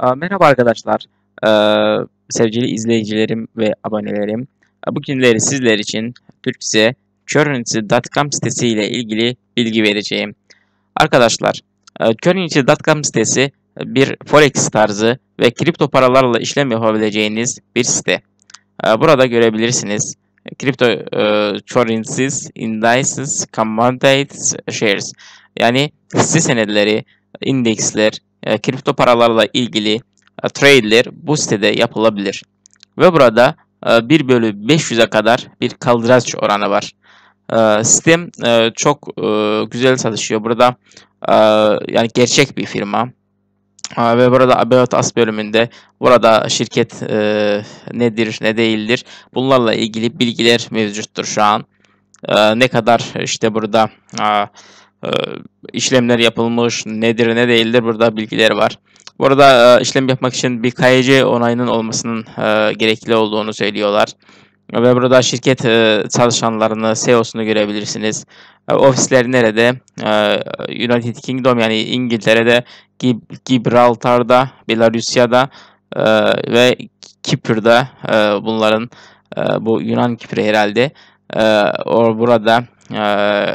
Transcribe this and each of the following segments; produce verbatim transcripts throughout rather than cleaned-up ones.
Aa, Merhaba arkadaşlar, Ee, sevgili izleyicilerim ve abonelerim. Aa, Bugünleri sizler için Türkçe currency nokta com sitesi ile ilgili bilgi vereceğim. Arkadaşlar, e, currency nokta com sitesi bir forex tarzı ve kripto paralarla işlem yapabileceğiniz bir site. Ee, Burada görebilirsiniz. Kripto e, currencies, indices, commodities, shares. Yani hisse senetleri, indeksler, e, kripto paralarla ilgili e, trade'ler bu sitede yapılabilir. Ve burada e, bir bölü beş yüze kadar bir kaldıraç oranı var. E, sistem e, çok e, güzel çalışıyor. Burada e, yani gerçek bir firma. Aa, Ve burada About Us bölümünde burada şirket e, nedir ne değildir bunlarla ilgili bilgiler mevcuttur şu an. E, ne kadar işte burada a, e, işlemler yapılmış nedir ne değildir burada bilgiler var. Burada e, işlem yapmak için bir K Y C onayının olmasının e, gerekli olduğunu söylüyorlar. Ve burada şirket e, çalışanlarını, C E O'sunu görebilirsiniz. E, ofisleri nerede? E, United Kingdom yani İngiltere'de, Gib Gibraltar'da, Belarusya'da e, ve Kipr'da e, bunların e, bu Yunan Kipri herhalde. E, or burada e,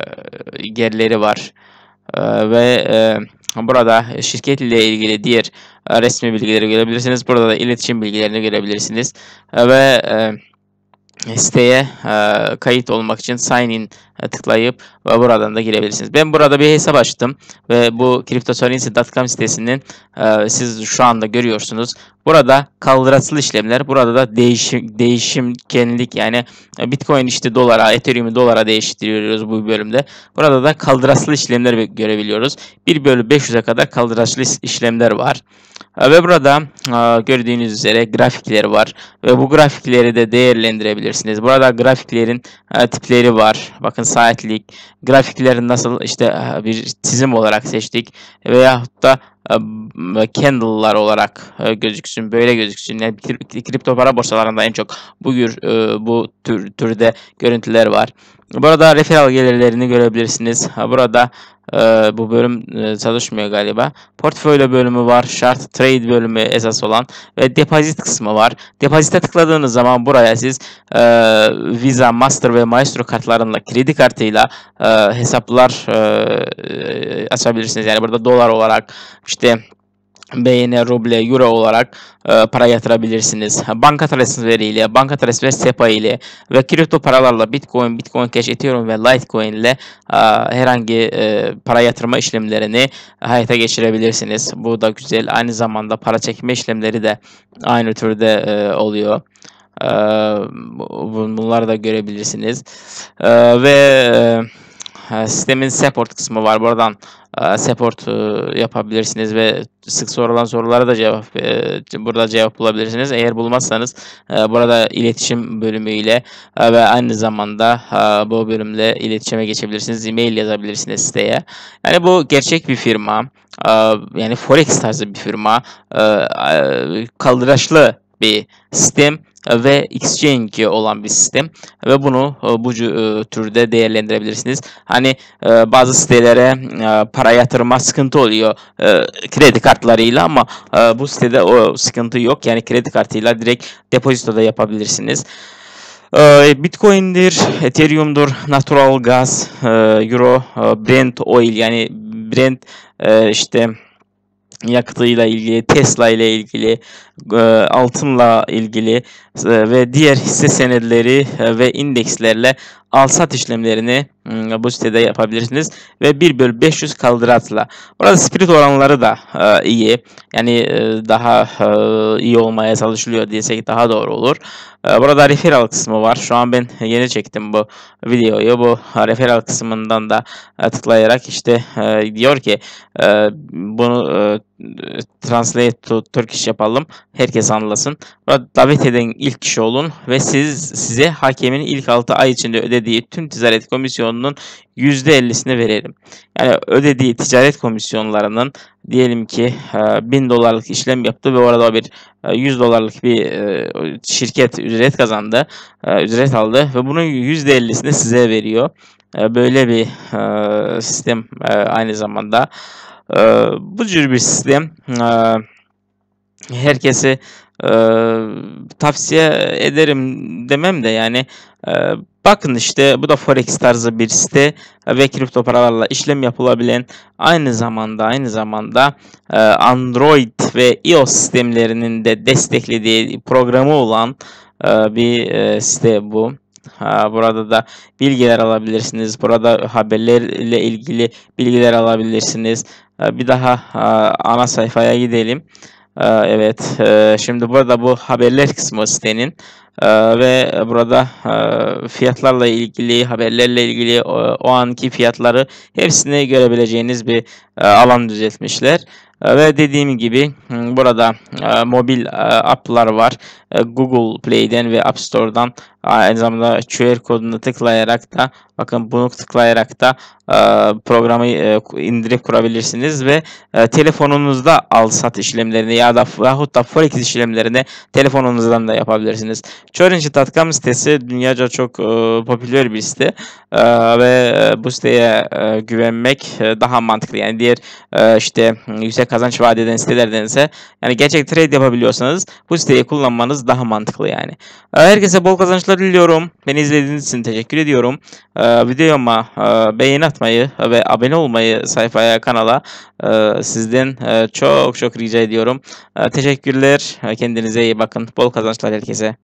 yerleri var. E, ve e, burada şirket ile ilgili diğer e, resmi bilgileri görebilirsiniz. Burada da iletişim bilgilerini görebilirsiniz. E, ve e, siteye e, kayıt olmak için sign in e, tıklayıp ve buradan da girebilirsiniz. Ben burada bir hesap açtım ve bu cryptocurrency nokta com sitesinin e, siz şu anda görüyorsunuz. Burada kaldıraçlı işlemler, burada da değişim değişimkenlik yani Bitcoin işte dolara, Ethereum'u dolara değiştiriyoruz bu bölümde. Burada da kaldıraçlı işlemler görebiliyoruz. bir bölü beş yüze kadar kaldıraçlı işlemler var. Ve burada gördüğünüz üzere grafikler var ve bu grafikleri de değerlendirebilirsiniz. Burada grafiklerin tipleri var. Bakın saatlik grafiklerin nasıl işte bir çizim olarak seçtik veyahut da candle'lar olarak gözüksün, böyle gözüksün. Yani kripto para borsalarında en çok bu tür bu tür türde görüntüler var. Burada referral gelirlerini görebilirsiniz. Burada e, bu bölüm e, çalışmıyor galiba. Portfolyo bölümü var. Short trade bölümü esas olan ve deposit kısmı var. Depozite tıkladığınız zaman buraya siz e, Visa, Master ve Maestro kartlarıyla, kredi kartıyla e, hesaplar e, açabilirsiniz. Yani burada dolar olarak işte B N, ruble, euro olarak e, para yatırabilirsiniz. Banka transferiyle, banka transfer SEPA ile ve kripto paralarla Bitcoin, Bitcoin Cash, Ethereum ve Litecoin ile e, herhangi e, para yatırma işlemlerini hayata geçirebilirsiniz. Bu da güzel. Aynı zamanda para çekme işlemleri de aynı türde e, oluyor. E, bunları da görebilirsiniz. E, ve e, sistemin support kısmı var. Buradan support yapabilirsiniz ve sık sorulan sorulara da cevap burada cevap bulabilirsiniz. Eğer bulmazsanız burada iletişim bölümüyle ve aynı zamanda bu bölümle iletişime geçebilirsiniz. E-mail yazabilirsiniz siteye. Yani bu gerçek bir firma. Yani forex tarzı bir firma. Kaldıraçlı bir sistem ve exchange olan bir sistem ve bunu bu türde değerlendirebilirsiniz. Hani bazı sitelere para yatırma sıkıntı oluyor kredi kartlarıyla ama bu sitede o sıkıntı yok. Yani kredi kartıyla direkt depozito da yapabilirsiniz. Bitcoin'dir, Ethereum'dur, natural gas, Euro, Brent oil yani Brent işte yakıtıyla ilgili, Tesla ile ilgili, altınla ilgili ve diğer hisse senetleri ve indekslerle al-sat işlemlerini bu sitede yapabilirsiniz ve bir bölü beş yüz kaldıraçla. Burada spirit oranları da iyi. Yani daha iyi olmaya çalışılıyor diyesek daha doğru olur. Burada referral kısmı var. Şu an ben yeni çektim bu videoyu. Bu referral kısmından da tıklayarak işte diyor ki bunu translate to Turkish yapalım. Herkes anlasın. Burada davet eden ilk kişi olun ve siz size hakemin ilk altı ay içinde ödediği tüm ticaret komisyonunun yüzde ellisini verelim. Yani ödediği ticaret komisyonlarının diyelim ki bin dolarlık işlem yaptı ve orada bir yüz dolarlık bir şirket ücret kazandı. Ücret aldı ve bunun yüzde ellisini size veriyor. Böyle bir sistem aynı zamanda. Bu tür bir sistem. herkese eee, tavsiye ederim demem de yani eee, bakın işte bu da Forex tarzı bir site ve kripto paralarla işlem yapılabilen aynı zamanda aynı zamanda eee, Android ve iOS sistemlerinin de desteklediği programı olan eee, bir eee, site bu. Ha, burada da bilgiler alabilirsiniz. Burada haberlerle ilgili bilgiler alabilirsiniz. Eee, Bir daha eee, ana sayfaya gidelim. Eee, Evet, eee, şimdi burada bu haberler kısmı sitenin eee, ve burada eee, fiyatlarla ilgili, haberlerle ilgili o, o anki fiyatları hepsini görebileceğiniz bir eee, alan düzeltmişler. Eee, ve dediğim gibi hmm, burada eee, mobil eee, app'lar var. Eee, Google Play'den ve App Store'dan aynı zamanda Q R kodunu tıklayarak da bakın bunu tıklayarak da eee, programı eee, indirip kurabilirsiniz ve e, telefonunuzda al sat işlemlerini ya da yahut da forex işlemlerini telefonunuzdan da yapabilirsiniz. Currency nokta com sitesi dünyaca çok e, popüler bir site E, ve e, bu siteye e, güvenmek e, daha mantıklı. Yani diğer e, işte yüksek kazanç vaat eden sitelerdense yani gerçek trade yapabiliyorsanız bu siteyi kullanmanız daha mantıklı yani. E, herkese bol kazançlar diliyorum. Beni izlediğiniz için teşekkür ediyorum. E, videoma e, beğeni atmayı ve abone olmayı sayfaya kanala ee, sizden e, çok çok rica ediyorum. Ee, teşekkürler. Kendinize iyi bakın. Bol kazançlar herkese.